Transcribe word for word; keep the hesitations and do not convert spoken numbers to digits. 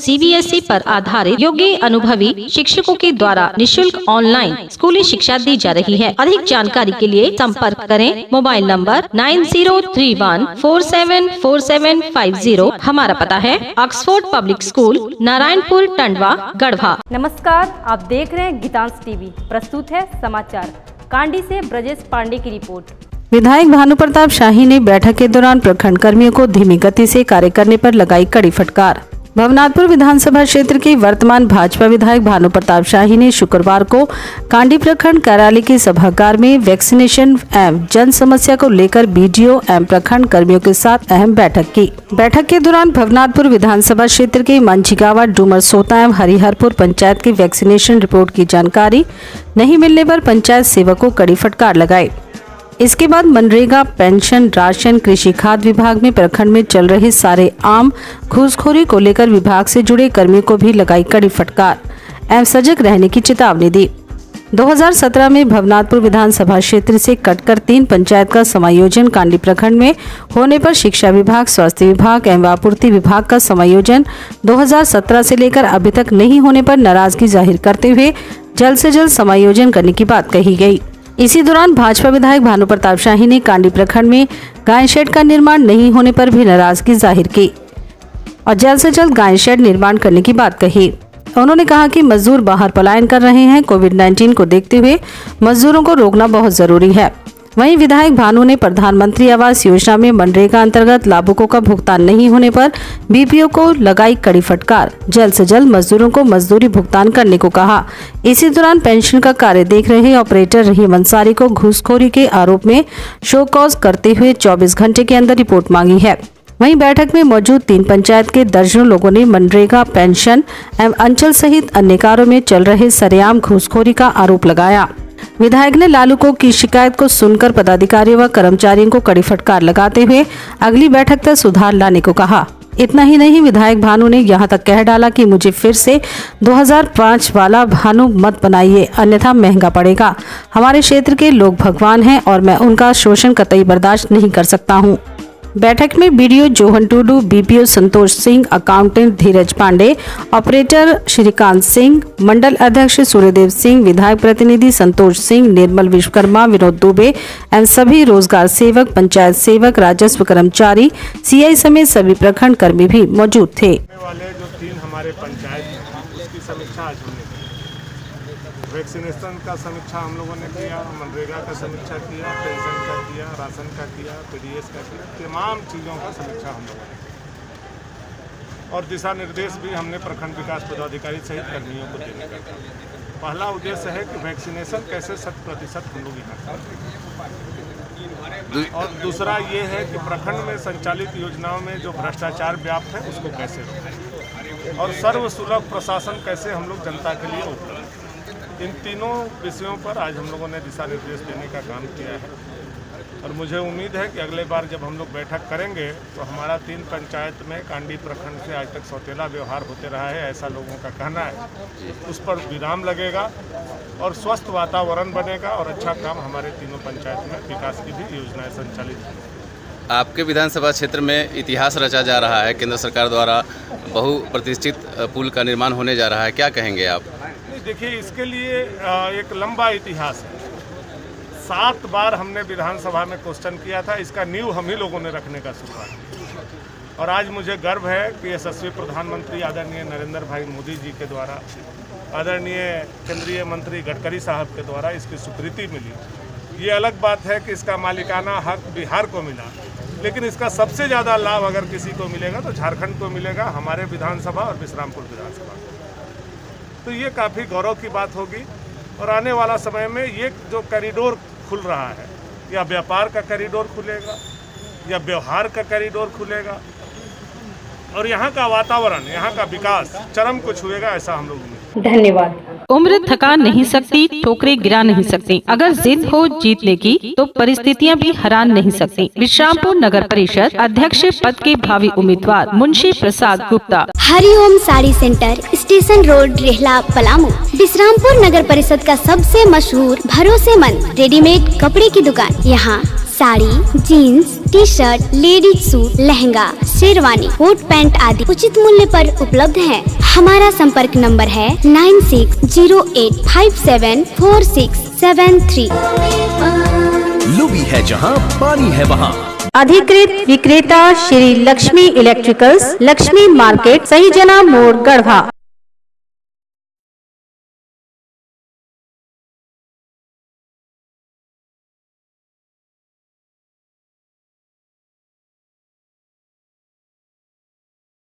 C B S E पर आधारित योग्य अनुभवी शिक्षकों के द्वारा निशुल्क ऑनलाइन स्कूली शिक्षा दी जा रही है। अधिक जानकारी के लिए संपर्क करें mobile number nine zero three one four seven four seven five zero. हमारा पता है Oxford public school, Narayanpur, Tandwa, Garhwa. नमस्कार, आप देख रहे हैं गीतांश टीवी। प्रस्तुत है समाचार। कांडी से ब्रजेश पांडे की रिपोर्ट। विधायक भानु प्रताप शाही ने बैठक के दौरान प्रखंड कर्मियों को धीमी गति से कार्य करने पर लगाई कड़ी फटकार। भवनाथपुर विधानसभा क्षेत्र के वर्तमान भाजपा विधायक भानु प्रताप शाही ने शुक्रवार को कांडी प्रखंड कार्यालय के सभागार में वैक्सीनेशन एवं जन समस्या को लेकर बी डी ओ एवं प्रखंड कर्मियों के साथ अहम बैठक की। बैठक के दौरान भवनाथपुर विधानसभा क्षेत्र के मंझीगावा, डूमर सोता एवं हरिहरपुर पंचायत की वैक्सीनेशन रिपोर्ट की जानकारी नहीं मिलने पर पंचायत सेवक को कड़ी फटकार लगाई। इसके बाद मनरेगा, पेंशन, राशन, कृषि खाद विभाग में प्रखंड में चल रहे सारे आम घूसखोरी को लेकर विभाग से जुड़े कर्मियों को भी लगाई कड़ी फटकार एवं सजग रहने की चेतावनी दी। दो हज़ार सत्रह में भवनाथपुर विधानसभा क्षेत्र से कटकर तीन पंचायत का समायोजन कांडी प्रखंड में होने पर शिक्षा विभाग, स्वास्थ्य विभाग एवं आपूर्ति विभाग का समायोजन दो हज़ार सत्रह से लेकर अभी तक नहीं होने पर नाराजगी जाहिर करते हुए जल्द से जल्द समायोजन करने की बात कही गयी। इसी दौरान भाजपा विधायक भानु प्रताप शाही ने कांडी प्रखंड में गाय शेड का निर्माण नहीं होने पर भी नाराजगी जाहिर की और जल्द से जल्द गाय शेड निर्माण करने की बात कही। उन्होंने कहा कि मजदूर बाहर पलायन कर रहे हैं। कोविड उन्नीस को देखते हुए मजदूरों को रोकना बहुत जरूरी है। वहीं विधायक भानु ने प्रधानमंत्री आवास योजना में मनरेगा अंतर्गत लाभुकों का भुगतान नहीं होने पर बी पी ओ को लगाई कड़ी फटकार। जल्द से जल्द मजदूरों को मजदूरी भुगतान करने को कहा। इसी दौरान पेंशन का कार्य देख रहे ऑपरेटर रहीम अंसारी को घूसखोरी के आरोप में शो कॉज करते हुए चौबीस घंटे के अंदर रिपोर्ट मांगी है। वहीं बैठक में मौजूद तीन पंचायत के दर्जनों लोगों ने मनरेगा, पेंशन एवं अंचल सहित अन्य कार्यों में चल रहे सरेआम घूसखोरी का आरोप लगाया। विधायक ने लालुकों की शिकायत को सुनकर पदाधिकारियों व कर्मचारियों को कड़ी फटकार लगाते हुए अगली बैठक तक सुधार लाने को कहा। इतना ही नहीं, विधायक भानु ने यहां तक कह डाला कि मुझे फिर से दो हज़ार पाँच वाला भानु मत बनाइए, अन्यथा महंगा पड़ेगा। हमारे क्षेत्र के लोग भगवान हैं और मैं उनका शोषण कतई बर्दाश्त नहीं कर सकता हूं। बैठक में B D O Johan Tudu, B P O Santosh Singh, accountant Dheeraj Pandey, operator Shrikant Singh, मंडल अध्यक्ष सूर्यदेव सिंह, विधायक प्रतिनिधि संतोष सिंह, निर्मल विश्वकर्मा, विनोद दुबे एवं सभी रोजगार सेवक, पंचायत सेवक, राजस्व कर्मचारी, सी आई समेत सभी प्रखंड कर्मी भी मौजूद थे। वाले जो तीन हमारे पंचायत उसकी समीक्षा आज हमने की। वैक्सीनेशन का समीक्षा हम लोगों ने किया, मनरेगा का समीक्षा किया, पेंशन का किया, राशन का किया, पी डी एस का किया, तमाम चीज़ों का समीक्षा हम लोगों ने किया और दिशा निर्देश भी हमने प्रखंड विकास पदाधिकारी सहित कर्मियों को देने का काम। पहला उद्देश्य है कि वैक्सीनेशन कैसे शत प्रतिशत हम लोग यहाँ करें और दूसरा ये है कि प्रखंड में संचालित योजनाओं में जो भ्रष्टाचार व्याप्त है उसको कैसे रोकें और सर्वसुलभ प्रशासन कैसे हम लोग जनता के लिए उपलब्ध। इन तीनों विषयों पर आज हम लोगों ने दिशा निर्देश देने का काम किया है और मुझे उम्मीद है कि अगले बार जब हम लोग बैठक करेंगे तो हमारा तीन पंचायत में कांडी प्रखंड से आज तक सौतेला व्यवहार होते रहा है, ऐसा लोगों का कहना है, उस पर विराम लगेगा और स्वस्थ वातावरण बनेगा और अच्छा काम हमारे तीनों पंचायत में विकास की भी योजनाएं संचालित होंगी। आपके विधानसभा क्षेत्र में इतिहास रचा जा रहा है, केंद्र सरकार द्वारा बहुप्रतिष्ठित पुल का निर्माण होने जा रहा है, क्या कहेंगे आप? देखिए, इसके लिए एक लंबा इतिहास है। सात बार हमने विधानसभा में क्वेश्चन किया था, इसका नींव हम ही लोगों ने रखने का शुरुआत और आज मुझे गर्व है कि यशस्वी प्रधानमंत्री आदरणीय नरेंद्र भाई मोदी जी के द्वारा, आदरणीय केंद्रीय मंत्री गडकरी साहब के द्वारा इसकी स्वीकृति मिली। ये अलग बात है कि इसका मालिकाना हक बिहार को मिला, लेकिन इसका सबसे ज़्यादा लाभ अगर किसी को मिलेगा तो झारखंड को मिलेगा, हमारे विधानसभा और विश्रामपुर विधानसभा को। तो ये काफ़ी गौरव की बात होगी और आने वाला समय में ये जो कॉरिडोर खुल रहा है, या व्यापार का कॉरिडोर खुलेगा या व्यवहार का कॉरिडोर खुलेगा और यहाँ का वातावरण, यहाँ का विकास चरम को छुएगा, ऐसा हम लोग उम्मीद। धन्यवाद। उम्र थका नहीं सकती, ठोकरें गिरा नहीं सकती। अगर जिद हो जीतने की तो परिस्थितियां भी हरा नहीं सकती। विश्रामपुर नगर परिषद अध्यक्ष पद के भावी उम्मीदवार Munshi Prasad Gupta. Hariom sari centre, station road, Rehla, Palamu. Vishrampur नगर परिषद का सबसे मशहूर भरोसेमंद रेडीमेड कपड़े की दुकान। यहाँ sari, jeans, T shirt, ladies suit, lehenga, sherwani, coat pant आदि उचित मूल्य पर उपलब्ध है। हमारा संपर्क नंबर है nine six zero eight five seven four six seven three. लुबी है जहां पानी है वहां। अधिकृत विक्रेता श्री लक्ष्मी इलेक्ट्रिकल्स, लक्ष्मी मार्केट, सही जना मोड़, गढ़वा।